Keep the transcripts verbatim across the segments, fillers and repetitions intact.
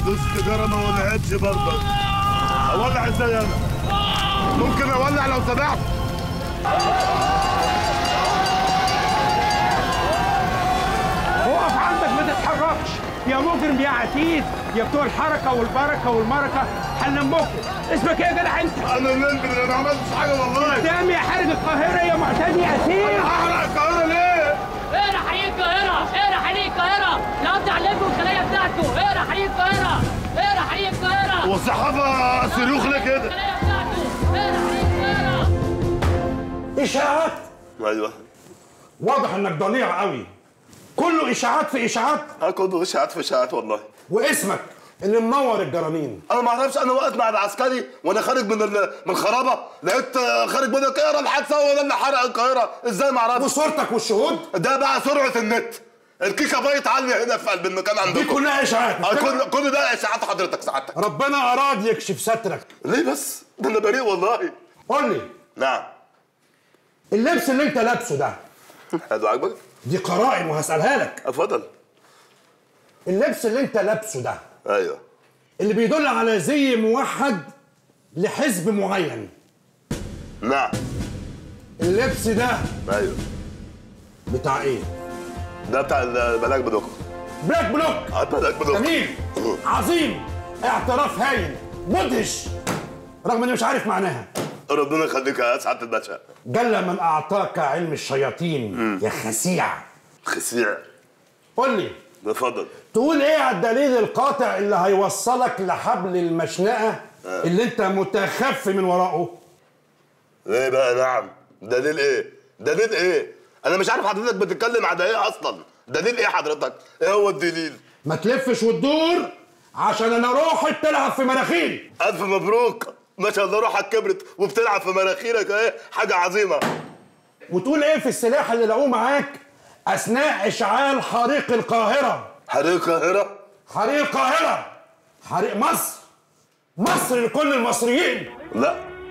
دوس السيجاره ما ولعتش برضه. اولع ازاي انا؟ ممكن اولع لو سمحت؟ اقف عندك ما تتحركش يا مجرم يا عتيد يا بتوع الحركه والبركه والمركه. هنلمكم. اسمك ايه يا جدع انت؟ انا اللي انا ما عملتش حاجه والله. قدامي يا حارب القاهره يا معتدي اسير. انا هحرق القاهره ليه؟ اقرا حريق القاهره، اقرا حريق القاهره، نقطع عليكم الخلايا بتاعته. اقرا حريق القاهره، اقرا حريق القاهره. والصحافه صاروخ ليه كده؟ الخلايا بتاعته، اقرا حريق القاهره. اشاعات. ايوه واضح انك ضليع قوي. كله اشاعات في اشاعات. اه كله اشاعات في اشاعات والله. واسمك اللي منور الجرانين. انا ما اعرفش، انا واقف مع العسكري وانا خارج من من الخرابه لقيت خارج من القاهره الحادثه ولا اللي حرق القاهره. ازاي ما اعرفش؟ وصورتك والشهود؟ ده بقى سرعه النت. الكيكه بايت عاليه هنا في قلب المكان عندكم. دي كلها اشاعات. آه كل كل ده اشاعات حضرتك سعادتك. ربنا اراد يكشف سترك. ليه بس؟ ده انا بريء والله. قول لي. نعم. اللبس اللي انت لابسه ده حلو عاجبك؟ دي قرائن وهسألها لك. اتفضل. اللبس اللي انت لابسه ده ايوه اللي بيدل على زي موحد لحزب معين. نعم. اللبس ده ايوه بتاع ايه؟ ده بتاع البلاك بلوك. بلاك بلوك. اه بلاك بلوك. جميل عظيم، اعتراف هايل مدهش رغم اني مش عارف معناها. ربنا يخليك يا سعاده الباشا. جل من اعطاك علم الشياطين. مم. يا خسيع. خسيع. قول لي. اتفضل. تقول ايه على الدليل القاطع اللي هيوصلك لحبل المشنقه آه. اللي انت متخفي من وراءه؟ ايه بقى؟ نعم. دليل ايه؟ دليل ايه؟ انا مش عارف حضرتك بتتكلم على ايه اصلا. دليل ايه حضرتك؟ ايه هو الدليل؟ ما تلفش وتدور عشان انا روحي بتلعب في مناخيري. الف مبروك، ما شاء الله روحك كبرت وبتلعب في مناخيرك. ايه حاجه عظيمه. وتقول ايه في السلاح اللي لقوه معاك اثناء اشعال حريق القاهره؟ حريق القاهره؟ حريق القاهره، حريق مصر، مصر لكل المصريين. لا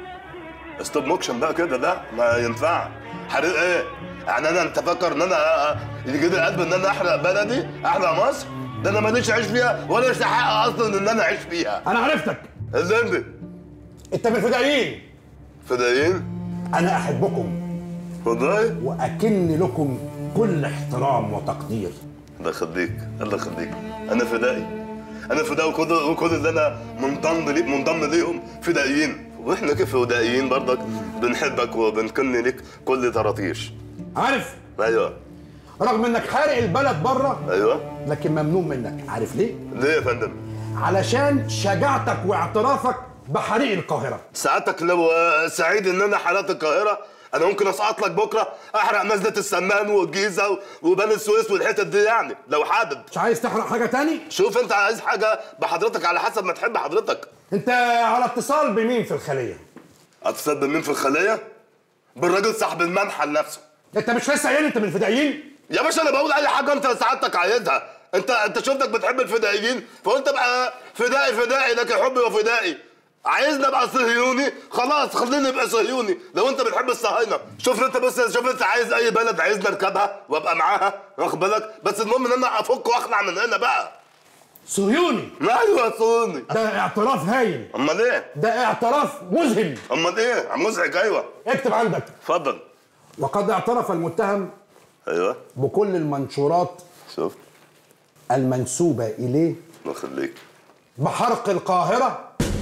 ستوب موكشن بقى كده، ده ما ينفع. حريق ايه؟ يعني انا انت فاكر ان انا يجي لي القلب ان انا احرق بلدي، احرق مصر؟ ده انا ماليش اعيش فيها ولا استحق اصلا ان انا اعيش فيها. انا عرفتك. اللي انت من الفدائيين. فدائيين؟ انا احبكم والله واكن لكم كل احترام وتقدير. الله يخليك الله يخليك. انا فدائي، انا فدائي وكل وكل اللي انا منضم لي منضم ليهم فدائيين، واحنا كيف فدائيين برضك بنحبك وبنكن لك كل طراطيش. عارف؟ ايوه. رغم انك حارق البلد بره ايوه لكن ممنوع منك. عارف ليه؟ ليه يا فندم؟ علشان شجاعتك واعترافك بحريق القاهره. سعادتك لو سعيد ان انا حرقت القاهره انا ممكن اسقط لك بكره احرق نزله السمان والجيزه وبني السويس والحتت دي، يعني لو حابب. مش عايز تحرق حاجه تاني؟ شوف انت عايز حاجه بحضرتك على حسب ما تحب حضرتك. انت على اتصال بمين في الخليه؟ اتصل بمين في الخليه؟ بالراجل صاحب المنحل نفسه. انت مش لسه قايل انت من الفدائيين؟ يا باشا انا بقول اي حاجه انت سعادتك عايزها. انت انت شفتك بتحب الفدائيين فقلت ابقى فدائي فدائي لك حبي وفدائي. عايزني ابقى صهيوني؟ خلاص خليني ابقى صهيوني لو انت بتحب الصهاينه. شوف انت بس، شوف انت عايز اي بلد عايزني اركبها وابقى معاها، واخد بالك؟ بس المهم ان انا افك واخلع من هنا بقى. صهيوني؟ ايوه صهيوني. ده اعتراف هايل. امال ايه؟ ده اعتراف مذهل. امال ايه؟ مزعج. ايوه اكتب عندك. اتفضل. وقد اعترف المتهم ايوه بكل المنشورات شوف المنسوبه اليه الله يخليك بحرق القاهره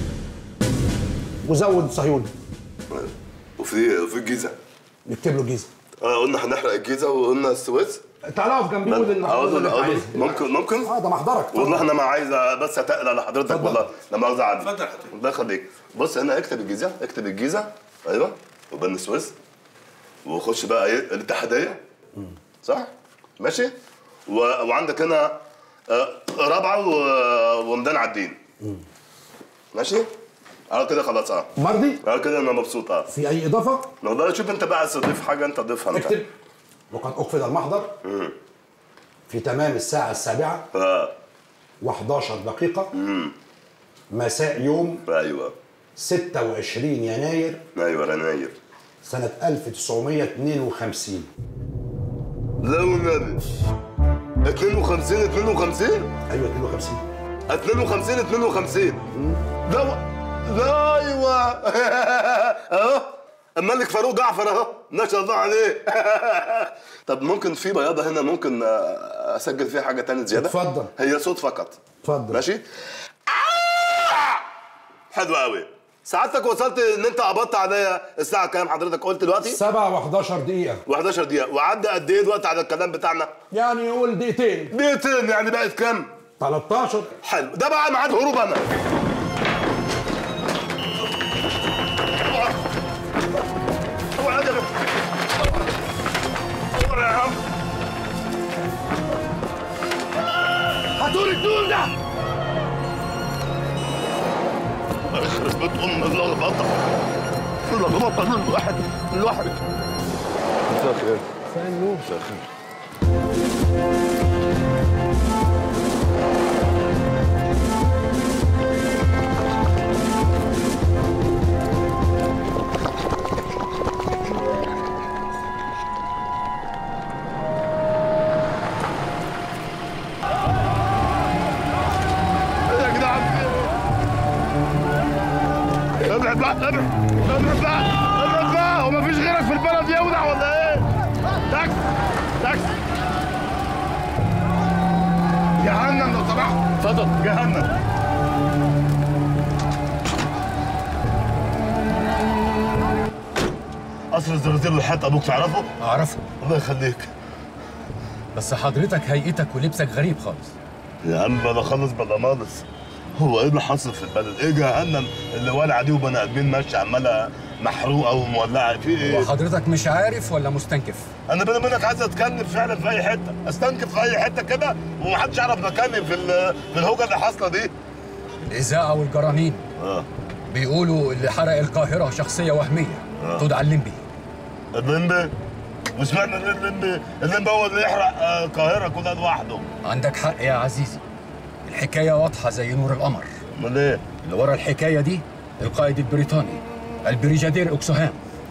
وزود صهيوني. وفي وفي الجيزه نكتب له جيزه. اه قلنا هنحرق الجيزه وقلنا السويس. تعالى اقف جنبي قول ان ممكن ممكن اه ده محضرك. والله انا ما عايز بس اتقل على حضرتك والله لا مؤاخذه عادي. اتفضل حضرتك. الله يخليك. بص هنا اكتب الجيزه، اكتب الجيزه ايوه وبني السويس وخش بقى ايه الاتحاديه صح؟ ماشي؟ و... وعندك هنا آه رابعه و... وميدان عابدين. ماشي؟ اه كده خلاص. اه مرضي؟ اه كده انا مبسوط. اه في اي اضافه؟ والله شوف انت بقى عايز تضيف حاجه انت ضيفها انت. اكتب وقد اقفل المحضر مم. في تمام الساعه السابعه اه وحداشر دقيقه امم مساء يوم ايوه ستة وعشرين يناير ايوه يناير سنه ألف وتسعمية اتنين وخمسين. لا والنبي اتنين وخمسين اتنين وخمسين؟ ايوه اتنين وخمسين. اثنين وخمسين اثنين وخمسين. ده و... ده ايوه اهو الملك فاروق جعفر اهو ما شاء الله عليه. طب ممكن في بياضه هنا ممكن اسجل فيها حاجه تانية زياده؟ اتفضل. هي صوت فقط. اتفضل. ماشي. حلو قوي. سعادتك وصلت ان انت قبضت عليا الساعه كام حضرتك قلت دلوقتي؟ سبعة وحداشر دقيقة. وحداشر دقيقة. وعدى قد ايه دلوقتي على الكلام بتاعنا؟ يعني قول دقيقتين. دقيقتين يعني بقت كام؟ تلتاشر. حلو. ده بقى ميعاد هروب انا. اوعى اوعى اوعى يا عم. هاتولي الدول ده. يخرب بيت ام اللخبطه. اللخبطه من الواحد من الواحد. مساء الخير. مساء النور. مساء الخير. ابعد بقى ابعد ابعد بقى ابعد بقى. هو مفيش غيرك في البلد يودع ولا ايه؟ تاكس تاكس. جهنم لو سمحت. اتفضل. جهنم. قصر الزرازير والحيط ابوك تعرفه؟ اعرفه. الله يخليك. بس حضرتك هيئتك ولبسك غريب خالص. يا عم بلا خالص بلا مالص. هو ايه اللي حاصل في البلد؟ ايه جهنم اللي والعه دي وبني ادمين ماشيه عماله محروقه ومولعه في ايه؟ وحضرتك مش عارف ولا مستنكف؟ انا بيني وبينك عايز اتكلم فعلا في اي حته، استنكف في اي حته كده ومحدش يعرف مكاني في في الهوجه اللي حاصله دي. الاذاعه والجرانين اه بيقولوا اللي حرق القاهره شخصيه وهميه آه. تدعى الليمبي. الليمبي؟ مش معنى ان الليمبي الليمبي هو اللي يحرق القاهره كلها لوحده. عندك حق يا عزيزي، الحكايه واضحه زي نور القمر. امال ايه؟ اللي ورا الحكايه دي القائد البريطاني البريجادير اوكسوهام.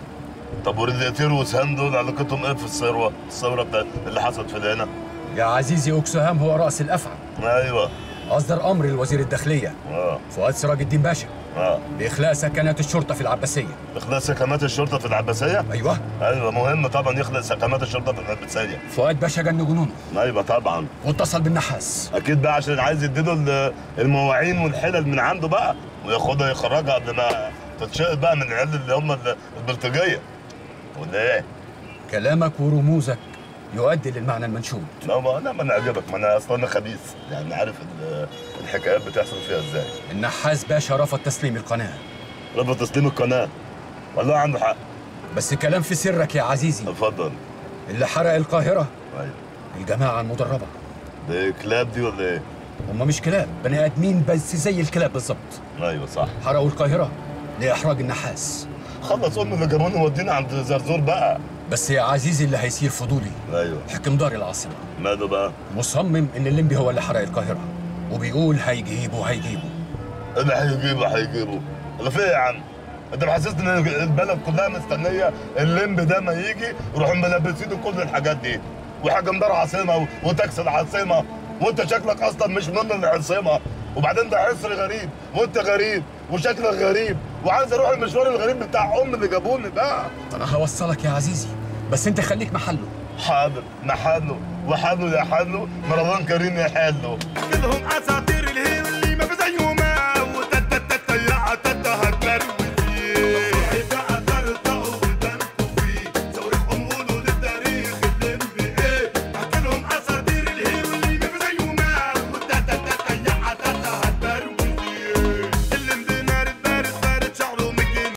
طب وريديتير وسهام دول علاقتهم ايه في الثوره؟ الثوره بتاعت اللي حصلت في هنا؟ يا عزيزي اوكسوهام هو راس الافعى. ايوه. اصدر امر لوزير الداخليه اه فؤاد سراج الدين باشا اه باخلاء سكنات الشرطه في العباسيه. اخلاء سكنات الشرطه في العباسيه؟ ايوه ايوه مهم طبعا يخلق سكنات الشرطه في العباسيه. فؤاد باشا جن جنونه. ايوه طبعا. واتصل بالنحاس. اكيد بقى عشان عايز يديله المواعين والحلل من عنده بقى وياخدها يخرجها قبل ما تتشقط بقى من العيال اللي هم البلطجيه. ولا ايه؟ كلامك ورموزك يؤدي للمعنى المنشود. لا ما انا ما انا عجبك، ما انا اصلا انا خبيث يعني عارف الحكايات بتحصل فيها ازاي. النحاس باشا رفض تسليم القناه. رفض تسليم القناه؟ والله عنده حق. بس كلام في سرك يا عزيزي. اتفضل. اللي حرق القاهره ايوه الجماعه المدربه. دي كلاب دي ولا ايه؟ هم مش كلاب، بني ادمين بس زي الكلاب بالظبط. ايوه صح. حرقوا القاهره لاحراج النحاس. خلص ام اللي جابونا ودينا عند زرزور بقى. بس يا عزيزي اللي هيصير فضولي. ايوه. حكم دار العاصمه ماله بقى؟ مصمم ان الليمبي هو اللي حرق القاهره وبيقول هيجيبه هيجيبه. ايه اللي هيجيبه هيجيبه؟ اللي فيه يا عم؟ انت محسسني ان البلد كلها مستنيه الليمبي ده ما يجي يروحوا ملبسينه كل الحاجات دي وحكم دار عاصمه وتاكس العاصمه وانت شكلك اصلا مش من العاصمه وبعدين ده عصر غريب وانت غريب وشكلك غريب وعايز اروح المشوار الغريب بتاع ام اللي جابوني بقى. انا هوصلك يا عزيزي بس انت خليك محله. حاضر محله وحله يا حله رمضان كريم يا حله. كلهم اساطير الهيل اللي ما في زيهم